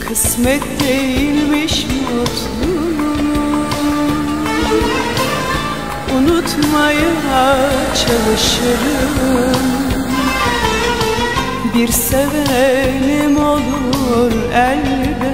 kısmet değilmiş mutluluğum. Unutmaya çalışırım, bir sevenim olur elbet.